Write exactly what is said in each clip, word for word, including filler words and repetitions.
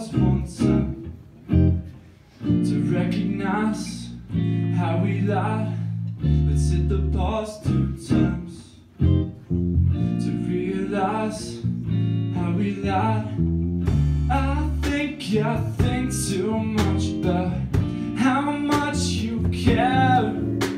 pause one time to recognize how we lied. Let's hit the pause two times to realize how we lied. I think I think too much about how much you care.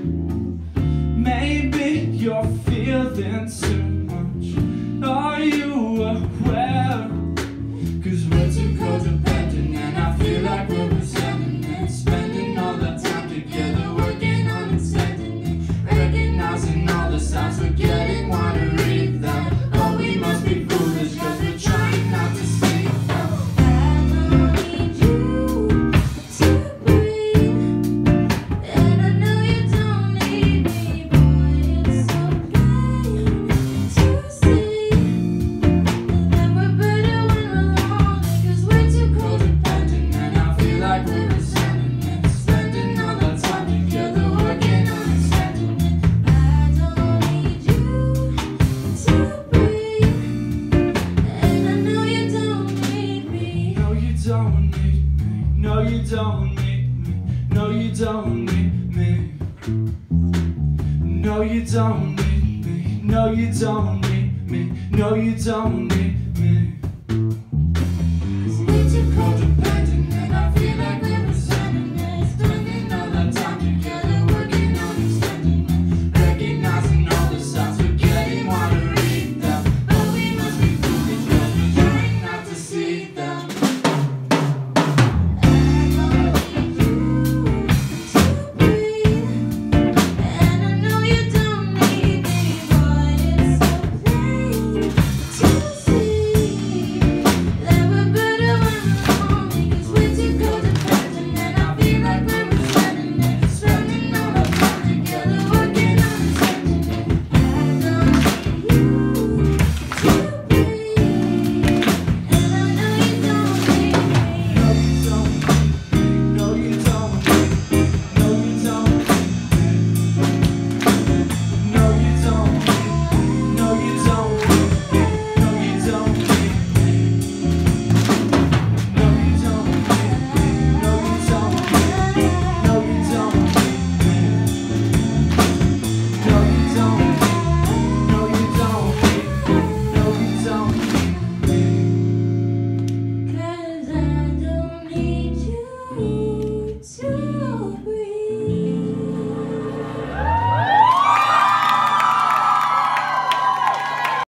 Maybe you're feeling too much. Are you aware? Cause we're too codependent, and I feel like we're resenting it. Spending all the time together, working on extending it. Recognizing all the signs we're getting, wanna read them. Oh, we must be foolish, cause we're trying not to see them. I don't need you to breathe, and I know you don't need me, boy. It's okay to see that we're better when we're lonely, cause we're too codependent, And I feel like we're resenting it. Spending all that time together, working on extending it. I don't need you to breathe, and I know you don't need me. No, you don't need me. No, you don't need me. No, you don't need me. No, you don't need me. No, you don't need me. No, you don't need